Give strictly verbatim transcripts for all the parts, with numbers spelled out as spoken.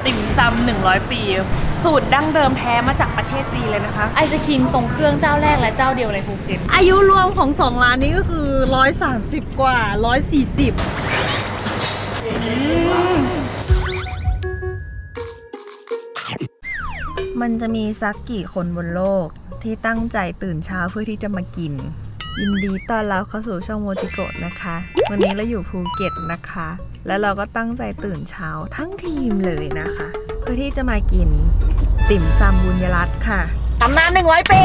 ติ่มซำหนึ่งร้อยปีสูตรดั้งเดิมแท้มาจากประเทศจีนเลยนะคะไอศครีมทรงเครื่องเจ้าแรกและเจ้าเดียวในภูเก็ตอายุรวมของสองร้านนี้ก็คือหนึ่งร้อยสามสิบกว่าหนึ่งร้อยสี่สิบมันจะมีสักกี่คนบนโลกที่ตั้งใจตื่นเช้าเพื่อที่จะมากินยินดีต้อนรับเข้าสู่ช่องโมจิโกะนะคะวันนี้เราอยู่ภูเก็ตนะคะแล้วเราก็ตั้งใจตื่นเช้าทั้งทีมเลยนะคะเพื่อที่จะมากินติ่มซำบุญยรัตน์ค่ะตำนานหนึ่งร้อยปี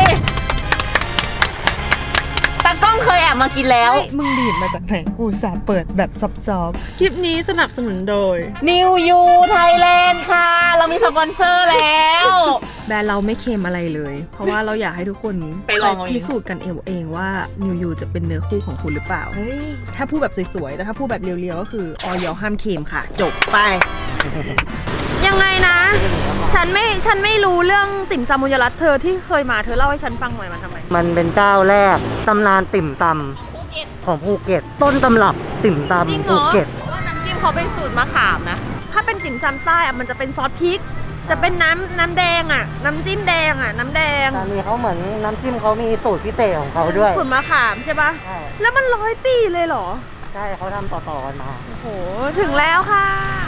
ตากล้องเคยแอบมากินแล้วมึงดีดมาจากไหนกูสาเปิดแบบซอฟๆคลิปนี้สนับสนุนโดย New You Thailand ค่ะเรามีสปอนเซอร์แล้วแบรนด์เราไม่เค็มอะไรเลยเพราะว่าเราอยากให้ทุกคนไปลองพิสูจน์กันเองว่า New You จะเป็นเนื้อคู่ของคุณหรือเปล่าถ้าพูดแบบสวยๆแต่ถ้าพูดแบบเรียวๆก็คือออยห้ามเค็มค่ะจบไปยังไงนะฉันไม่ฉันไม่รู้เรื่องติ่มซำบุญยรัตน์เธอที่เคยมาเธอเล่าให้ฉันฟังหน่อยมันทำไมมันเป็นเจ้าแรกตำนานติ่มซำของภูเก็ตต้นตำรับติ่มซำภูเก็ตว่าน้ำจิ้มเขาเป็นสูตรมะขามนะถ้าเป็นติ่มซำใต้อะมันจะเป็นซอสพริกจะเป็นน้ำน้ำแดงอ่ะน้ำจิ้มแดงอ่ะน้ำแดงแต่มีเขาเหมือนน้ำจิ้มเขามีสูตรพิเศษของเขาด้วยสูตรมะขามใช่ปะใช่แล้วมันร้อยปีเลยเหรอใช่เขาทำต่อๆกันมาโอ้โหถึงแล้วค่ะ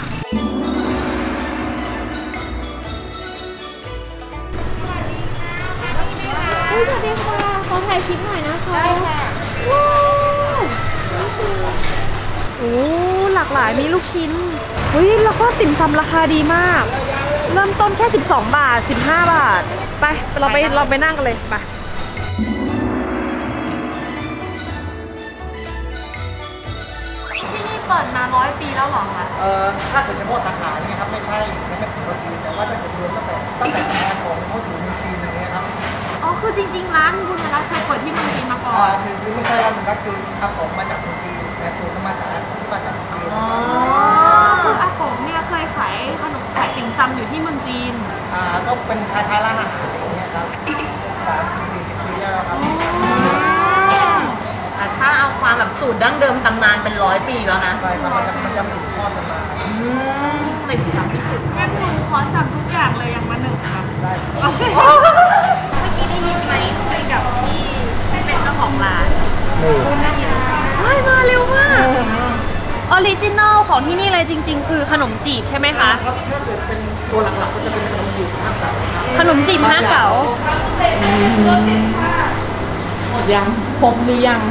สวัสดีค่ะขอถ่ายคลิปหน่อยนะคะได้ค่ะว้าวโอ้หลากหลายมีลูกชิ้นเฮ้ยแล้วก็ติ่มซำราคาดีมากเริ่มต้นแค่สิบสองบาทสิบห้าบาทไปเราไปเราไปนั่งกันเลยไปที่นี่เปิดมาร้อยปีแล้วหรอคะเออถ้าเกิดเฉพาะสาขาเนี่ยครับไม่ใช่ไม่เป็นร้อยปีแต่ว่าถ้าเกิดรวมตั้งแต่ตั้งแต่แรกของเขาอยู่ในจีนอย่างเงี้ยครับอ๋อคือจริงๆร้านบุญยรัตน์เคยเปิดที่เมืองจีนมาก่อนอ่าคือคือไม่ใช่ร้านบุญยรัตน์คืออาผมมาจากเมืองจีนแต่ตัวก็มาจากมาจากจีนอ๋อคืออาผมเนี่ยเคยขายขนมขายติ่มซำอยู่ที่เมืองจีนอ่าก็เป็นคล้ายๆร้านอาหารอย่างเงี้ยครับสามสิบสี่สิบปีแล้วครับถ้าเอาความแบบสูตรดั้งเดิมตำนานเป็นร้อยปีแล้วนะใช่ครับมันจะมันจะสืบทอดกันมาติ่มซำที่สุดงั้นคุณขอสั่งทุกอย่างเลยอย่างมาหนึ่งครับได้โอเคเมื่อกี้ได้ยินไหมคุยกับพี่เป็นเจ้าของร้านคุณน่ากินว้ายมาเร็วมากออริจินัลของที่นี่เลยจริงๆคือขนมจีบใช่ไหมคะถ้าเกิดเป็นตัวหลักๆก็จะเป็นขนมจีบห้าเก๋าขนมจีบห้าเก๋ายังครบหรือยัง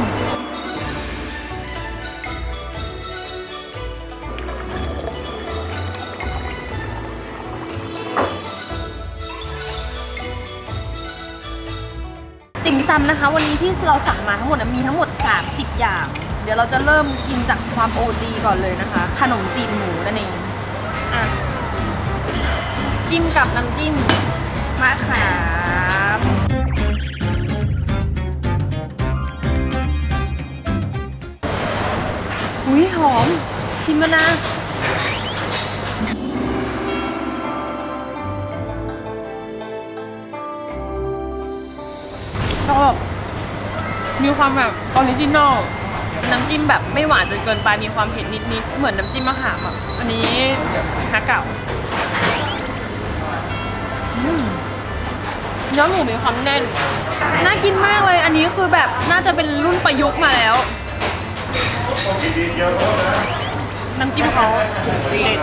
ติ่มซำนะคะวันนี้ที่เราสั่งมาทั้งหมดมีทั้งหมดสามสิบอย่างเดี๋ยวเราจะเริ่มกินจากความ โอ จี ก่อนเลยนะคะขนมจีนหมูนั่นเองอ่ะจิ้มกับน้ำจิ้มมะขามอุ้ยหอมชิมแล้วนะชอบมีความแบบออริจินอลน้ำจิ้มแบบไม่หวานจนเกินไปมีความเผ็ดนิดๆเหมือนน้ำจิ้มมะขามอ่ะอันนี้ฮะเก่าเนื้อหมูมีความแน่นน่ากินมากเลยอันนี้คือแบบน่าจะเป็นรุ่นประยุกต์มาแล้วน้ำจิ้มเขาเด็ด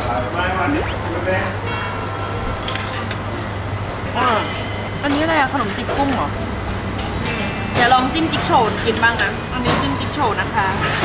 อันนี้อะไรอะขนมจีบกุ้งเหรอเดี๋ยวลองจิ้มจิ๊กโฉดกินบ้างนะอันนี้จิ้มจิ๊กโฉดนะคะ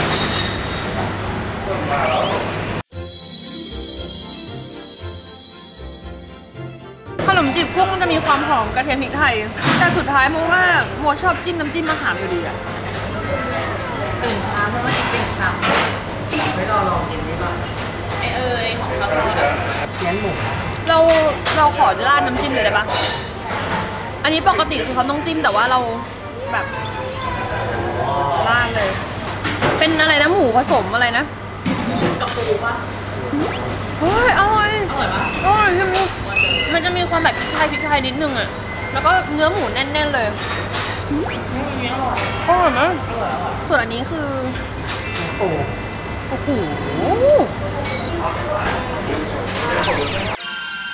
ขนมจีบกุ้งมันจะมีความหอมกระเทียมพริกไทยแต่สุดท้ายโมว่าโมชอบจิ้มน้ำจิ้มมะขามอยู่ดีอะตื่นเช้าเพราะว่าจิ้มตื่นเช้าไม่ต้องลองกินนี่ป่ะไอเอ๋ยของเขาทอดอะเกี๊ยนหมูเราเราขอราดน้ำจิ้มเลยได้ปะอันนี้ปกติคือเขาต้องจิ้มแต่ว่าเราแบบราดเลยเป็นอะไรนะหมูผสมอะไรนะกับปูปะเฮ้ยอร่อยอร่อยปะอร่อยใช่ไหมมันจะมีความแบบพริกไทยพริกไทยนิดนึงอ่ะแล้วก็เนื้อหมูแน่นๆเลยนี่อร่อยอร่อยนะส่วนอันนี้คือโอ้โห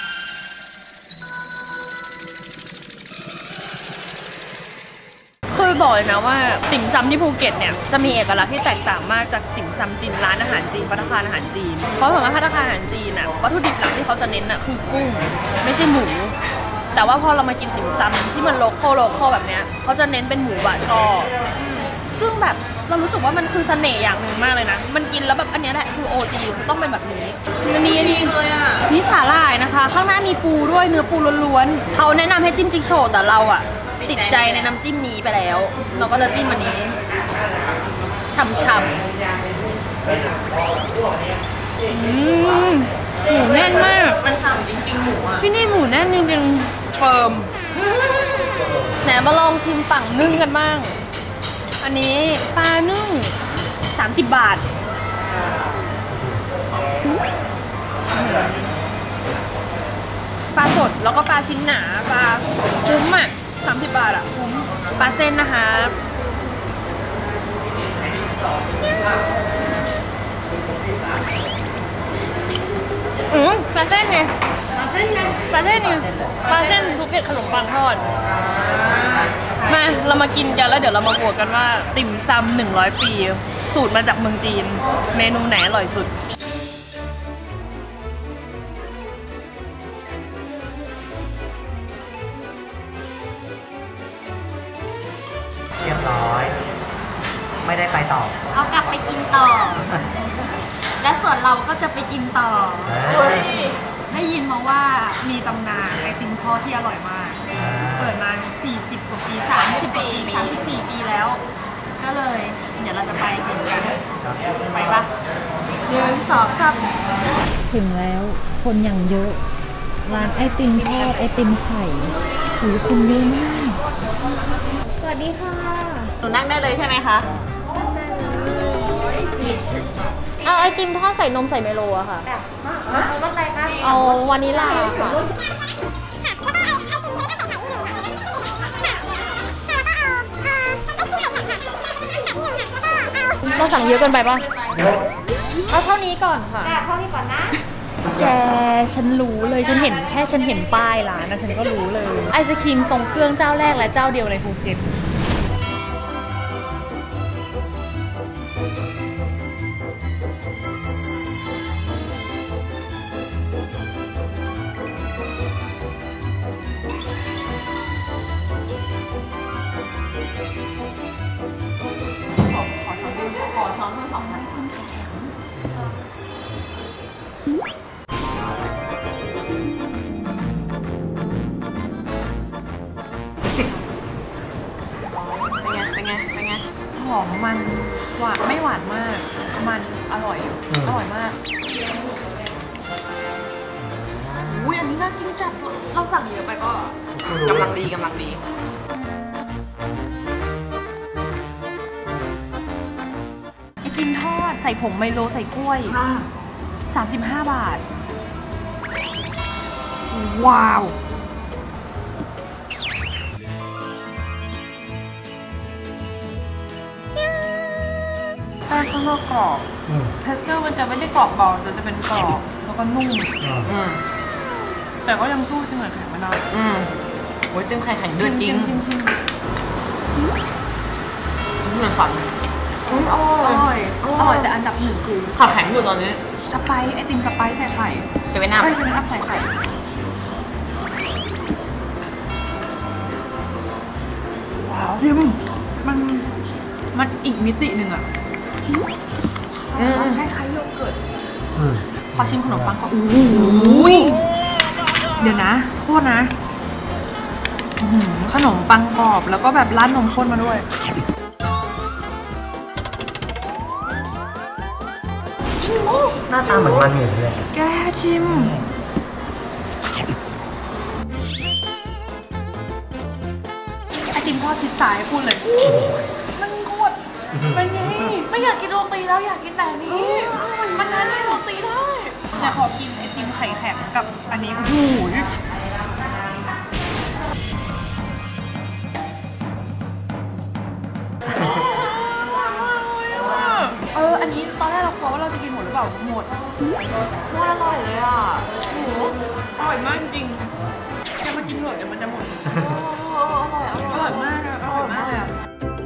บอกเลยนะว่าติ่มซำที่ภูเก็ตเนี่ยจะมีเอกลักษณ์ที่แตกต่างมากจากติ่มซำจีนร้านอาหารจีนภัตตาคารอาหารจีนเพราะสมมติว่าภัตตาคารอาหารจีนอ่ะวัตถุดิบหลักที่เขาจะเน้นอ่ะคือกุ้งไม่ใช่หมูแต่ว่าพอเรามากินติ่มซำที่มันโลคอลโลคอลแบบเนี้ยเขาจะเน้นเป็นหมูบะช่อซึ่งแบบเรารู้สึกว่ามันคือเสน่ห์อย่างหนึ่งมากเลยนะมันกินแล้วแบบอันนี้แหละคือโอจีคือต้องเป็นแบบนี้อันนี้ดีเลยอ่ะนี่สาหร่ายนะคะข้างหน้ามีปูด้วยเนื้อปูล้วนๆเขาแนะนำให้จิ้มจิ๊กโชว์แต่เราอ่ะติดใจในน้ำจิ้มนี้ไปแล้วเราก็จะจิ้มอันนี้ฉ่ำๆอืมหมูแน่นมากมันฉ่ำจริงๆหมูอ่ะที่นี่หมูแน่นจริงๆเฟิร์มไหนมาลองชิมฝั่งนึ่งกันบ้างอันนี้ปลานึ่งสามสิบบาทปลาสดแล้วก็ปลาชิ้นหนาปลาคุ้มอ่ะสามสิบบาทอ่ะคุ้มปลาเส้นนะคะอืมปลาเส้นไงปลาเส้นไงปลาเส้นไงปลาเส้นภูเก็ตขนมปังทอดมาเรามากินกันแล้วเดี๋ยวเรามาบวกกันว่าติ่มซำหนึ่งร้อยปีสูตรมาจากเมืองจีนเมนูไหนอร่อยสุดเรียบร้อยไม่ได้ไปต่อเอากลับไปกินต่อ และส่วนเราก็จะไปกินต่อได้ยินมาว่ามีตำนานไอติมทอดที่อร่อยมากเปิดมาสี่สิบกว่าปีสามสิบปีสามสิบสี่ปีแล้วก็เลยเดี๋ยวเราจะไปกินกันไปปะหนึ่งสองสามถึงแล้วคนอย่างเยอะร้านไอติมทอดไอติมไข่หูคนเยอะมากสวัสดีค่ะหนูนั่งได้เลยใช่ไหมคะเอาไอติมทอดใส่นมใส่เมโลอะค่ะเอารสอะไรคะเอาวานิลลาค่ะเราสั่งเยอะเกินไปปะเอาเท่านี้ก่อนค่ะเท่านี้ก่อนนะแกฉันรู้เลยฉันเห็นแค่ฉันเห็นป้ายร้านนะฉันก็รู้เลยไอศครีมทรงเครื่องเจ้าแรกและเจ้าเดียวในภูเก็ตหอมมันหวานไม่หวานมากมันอร่อยอร่อยมากอุ้ยอันนี้น่ากินจัดเราสั่งเยอะไปก็กำลังดีกำลังดีไอติมทอดใส่ผงไมโลใส่กล้วยสามสิบห้าบาทว้าวแป้งข้างนอกกรอบเทคเจอร์มันจะไม่ได้กรอบเบาแต่จะเป็นกรอบแล้วก็นุ่มแต่ก็ยังสู้ที่เหมือนแข็งไม่ได้อืมโอ้ยเต็มไข่แข็งเดือดจริงชิมชิมเหมือนฝันอร่อยอร่อยแต่อันดับหนึ่งคือขาแข็งอยู่ตอนนี้สไปซ์ไอติมสไปซ์ใส่ไข่เซเว่นอัพเซเว่นอัพใส่ไข่ว้าวพิมมันมันอีกมิติหนึ่งอะคล้ายๆโยเกิร์ตพอชิมขนมปังก็อุ้ยเดี๋ยวนะโทษนะขนมปังกรอบแล้วก็แบบราดนมข้นมาด้วยหน้าตาเหมือนมันเหนียวเลยแกชิมไอติมทอดชิดซ้ายพูดเลยมันโคตรมันนี่ไม่อยากกินโรตีแล้วอยากกินแต่นี้มันนั้นให้โรตีได้แต่ขอกินไอติมไข่แข็งกับอันนี้โอ้โหเอออันนี้ตอนแรกเรากลัวว่าเราจะกินหมดหรือเปล่าหมดโคตรอร่อยเลยอ่ะโอ้โหอร่อยมากจริงจะมากินเถอะเดี๋ยวมันจะหมดอร่อยอร่อยอร่อยมากอร่อยมากเลย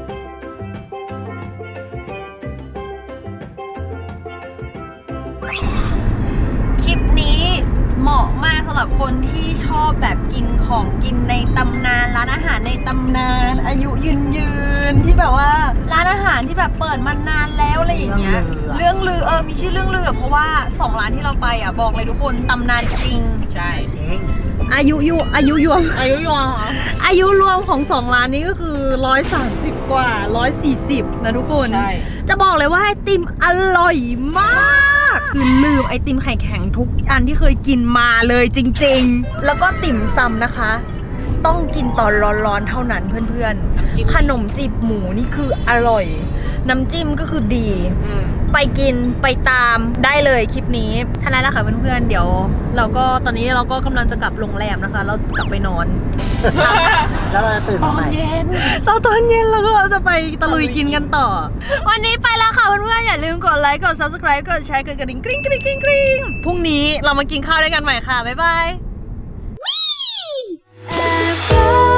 ของกินในตำนานร้านอาหารในตำนานอายุยืนยืนที่แบบว่าร้านอาหารที่แบบเปิดมานานแล้วอะไรอย่างเงี้ยเรื่องลือเออมีชื่อเรื่องลือเพราะว่าสองร้านที่เราไปอ่ะบอกเลยทุกคนตำนานจริงใช่จริงอายุยูอายุยวมอายุยวมอายุรวมของสองร้านนี้ก็คือร้อยสามสิบกว่าร้อยสี่สิบนะทุกคนใช่จะบอกเลยว่าไอติมอร่อยมากคือลืมไอติมไข่แข็งทุกอันที่เคยกินมาเลยจริงๆแล้วก็ติ่มซำนะคะต้องกินตอนร้อนๆเท่านั้นเพื่อนๆขนมจีบหมูนี่คืออร่อยน้ำจิ้มก็คือดีไปกินไปตามได้เลยคลิปนี้ท่านั้นแหละค่ะเพื่อนๆเดี๋ยวเราก็ตอนนี้เราก็กำลังจะกลับโรงแรมนะคะเรากลับไปนอนแล้วเราจะตื่นตอนเย็นเราตอนเย็นเราก็จะไปตะลุยกินกันต่อวันนี้ไปแล้วค่ะเพื่อนๆอย่าลืมกดไลค์กด ซับสไครบ์ กดแชร์กดกระดิ่งกริ๊งกริ๊งกริ๊งกริ๊งพรุ่งนี้เรามากินข้าวด้วยกันใหม่ค่ะบ๊ายบาย